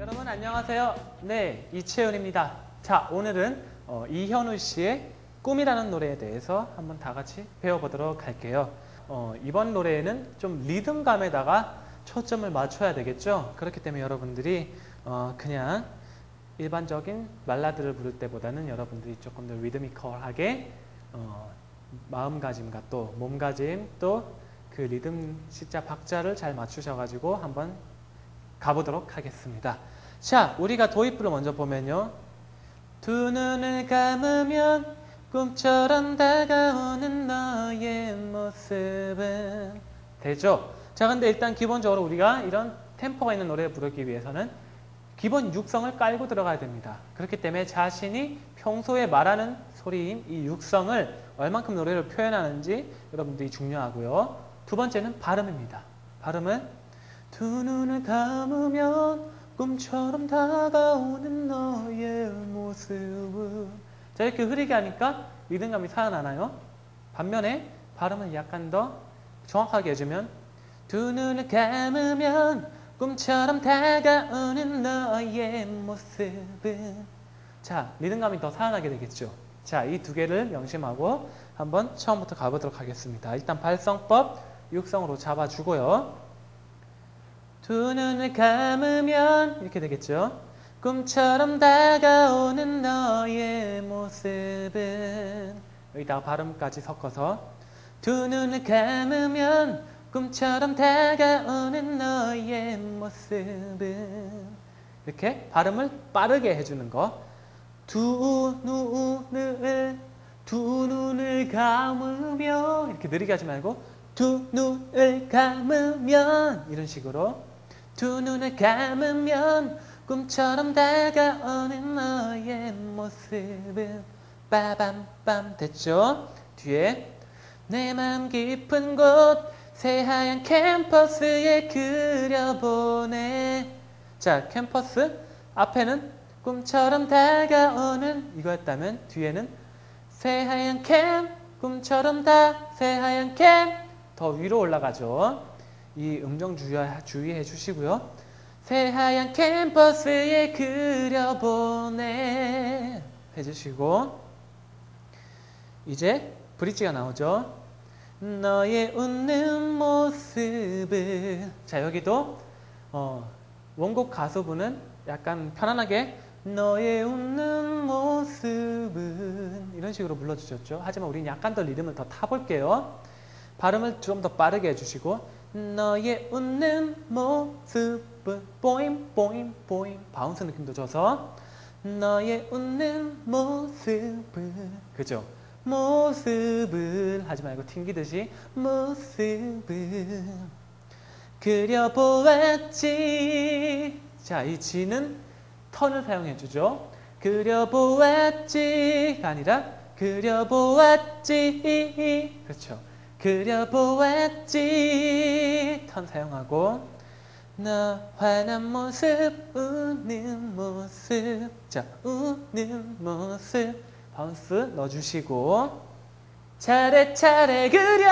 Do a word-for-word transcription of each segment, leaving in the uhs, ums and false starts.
여러분 안녕하세요. 네, 이채윤입니다. 자, 오늘은 어, 이현우 씨의 꿈이라는 노래에 대해서 한번 다 같이 배워보도록 할게요. 어, 이번 노래에는 좀 리듬감에다가 초점을 맞춰야 되겠죠. 그렇기 때문에 여러분들이 어, 그냥 일반적인 발라드를 부를 때보다는 여러분들이 조금 더 리드미컬하게 어, 마음가짐과 또 몸가짐 또 그 리듬 시자 박자를 잘 맞추셔가지고 한번 가보도록 하겠습니다. 자, 우리가 도입부를 먼저 보면요. 두 눈을 감으면 꿈처럼 다가오는 너의 모습은 되죠? 자, 근데 일단 기본적으로 우리가 이런 템포가 있는 노래를 부르기 위해서는 기본 육성을 깔고 들어가야 됩니다. 그렇기 때문에 자신이 평소에 말하는 소리인 이 육성을 얼만큼 노래를 표현하는지 여러분들이 중요하고요. 두 번째는 발음입니다. 발음은 두 눈을 감으면 꿈처럼 다가오는 너의 모습은 자, 이렇게 흐리게 하니까 리듬감이 살아나나요? 반면에 발음은 약간 더 정확하게 해주면 두 눈을 감으면 꿈처럼 다가오는 너의 모습은 자, 리듬감이 더 살아나게 되겠죠. 자, 이 두 개를 명심하고 한번 처음부터 가보도록 하겠습니다. 일단 발성법 육성으로 잡아주고요. 두 눈을 감으면 이렇게 되겠죠. 꿈처럼 다가오는 너의 모습은 여기다가 발음까지 섞어서 두 눈을 감으면 꿈처럼 다가오는 너의 모습은 이렇게 발음을 빠르게 해주는 거. 두 눈을 두 눈을 감으면 이렇게 느리게 하지 말고 두 눈을 감으면 이런 식으로 두 눈을 감으면 꿈처럼 다가오는 너의 모습은 빠밤빰 됐죠? 뒤에 내 맘 깊은 곳 새하얀 캠퍼스에 그려보네. 자, 캠퍼스 앞에는 꿈처럼 다가오는 이거였다면 뒤에는 새하얀 캠 꿈처럼 다 새하얀 캠 더 위로 올라가죠. 이 음정 주의해 주시고요. 새하얀 캠퍼스에 그려보내 해주시고 이제 브릿지가 나오죠. 너의 웃는 모습은 자, 여기도 어, 원곡 가수분은 약간 편안하게 너의 웃는 모습은 이런 식으로 불러주셨죠. 하지만 우리는 약간 더 리듬을 더 타볼게요. 발음을 좀 더 빠르게 해주시고 너의 웃는 모습은 보임 보임 보임 바운스 느낌도 줘서 너의 웃는 모습은 그죠? 모습을 하지 말고 튕기듯이 모습을 그려보았지. 자, 이 지는 턴을 사용해주죠. 그려보았지가 아니라 그려보았지. 그렇죠. 그려보았지. 턴 사용하고 너 환한 모습 웃는 모습 자, 웃는 모습 바운스 넣어주시고 차례차례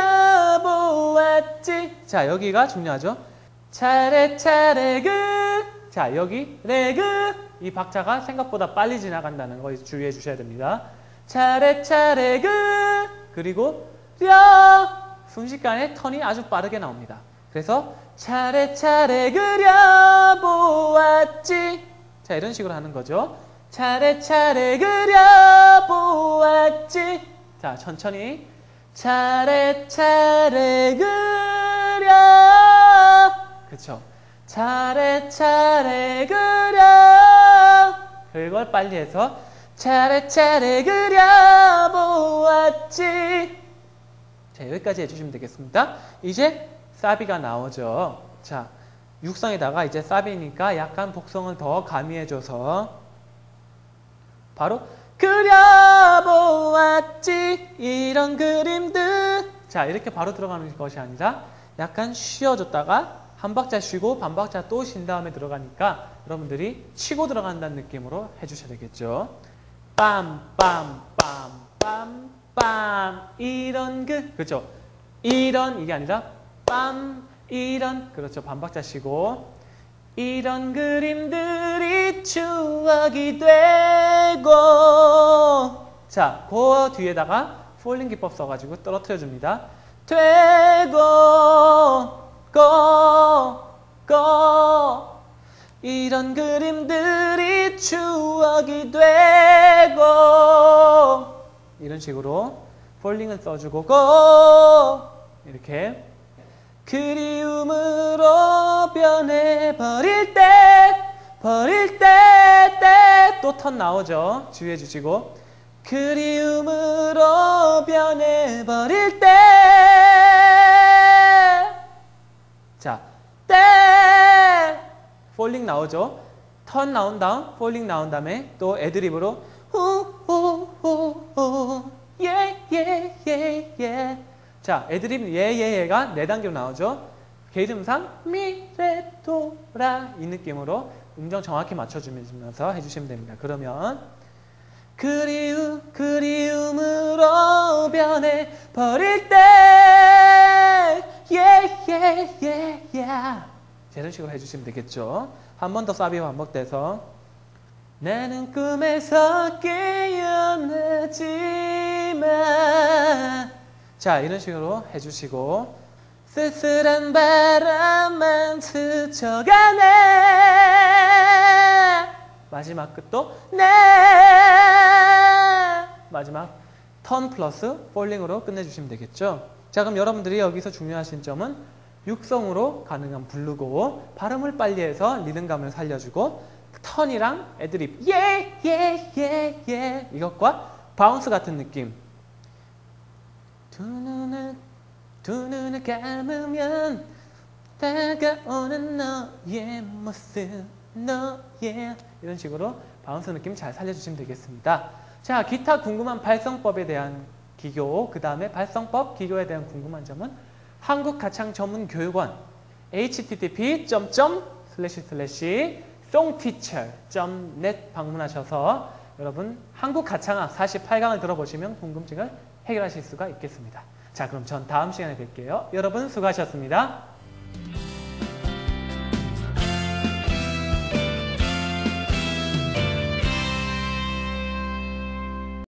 그려보았지. 자, 여기가 중요하죠. 차례차례 그 자, 여기 레그 이 박자가 생각보다 빨리 지나간다는 거 주의해 주셔야 됩니다. 차례차례 그 그리고 려 순식간에 턴이 아주 빠르게 나옵니다. 그래서 차례차례 그려보았지. 자, 이런 식으로 하는 거죠. 차례차례 그려보았지. 자, 천천히 차례차례 그려 그렇죠. 차례차례 그려 그걸 빨리 해서 차례차례 그려보았지. 자, 여기까지 해주시면 되겠습니다. 이제 사비가 나오죠. 자, 육성에다가 이제 사비니까 약간 복성을 더 가미해줘서 바로 그려보았지 이런 그림들. 자, 이렇게 바로 들어가는 것이 아니라 약간 쉬어줬다가 한 박자 쉬고 반 박자 또 쉰 다음에 들어가니까 여러분들이 치고 들어간다는 느낌으로 해주셔야 되겠죠. 빰빰빰빰빰 이런 그 그렇죠. 이런 이게 아니라 빰 이런 그렇죠. 반 박자 쉬고 이런 그림들이 추억이 되고. 자, 그 뒤에다가 폴링 기법 써가지고 떨어뜨려 줍니다. 되고 고 고 이런 그림들이 추억이 되고. 이런 식으로 폴링을 써주고 고 이렇게 그리움으로 변해버릴 때 버릴 때 때 또 턴 나오죠. 주의해 주시고 그리움으로 변해버릴 때. 자, 때 폴링 나오죠. 턴 나온 다음 폴링 나온 다음에 또 애드립으로 후후후후 예예예예. 자, 애드립 예예예가 네 단계로 나오죠. 개음상 미레도라 이 느낌으로 음정 정확히 맞춰주면서 해주시면 됩니다. 그러면 그리움 그리움으로 변해 버릴 때 예예예예. 이런 식으로 해주시면 되겠죠. 한 번 더 사비 반복돼서 나는 꿈에서 깨어나지만. 자, 이런 식으로 해주시고 쓸쓸한 바람만 스쳐가네. 마지막 끝도 네. 마지막 턴 플러스 폴링으로 끝내주시면 되겠죠. 자, 그럼 여러분들이 여기서 중요하신 점은 육성으로 가능한 부르고 발음을 빨리 해서 리듬감을 살려주고 턴이랑 애드립 예 예 예 예 이것과 바운스 같은 느낌. 두 눈을 두 눈을 감으면 다가오는 너의 모습 너의 이런 식으로 바운스 느낌 잘 살려주시면 되겠습니다. 자, 기타 궁금한 발성법에 대한 기교, 그 다음에 발성법 기교에 대한 궁금한 점은 한국가창전문교육원 에이치티티피 슬래시 슬래시 송티처 닷 넷 방문하셔서 여러분 한국가창학 사십팔 강을 들어보시면 궁금증을 해결하실 수가 있겠습니다. 자, 그럼 전 다음 시간에 뵐게요. 여러분 수고하셨습니다.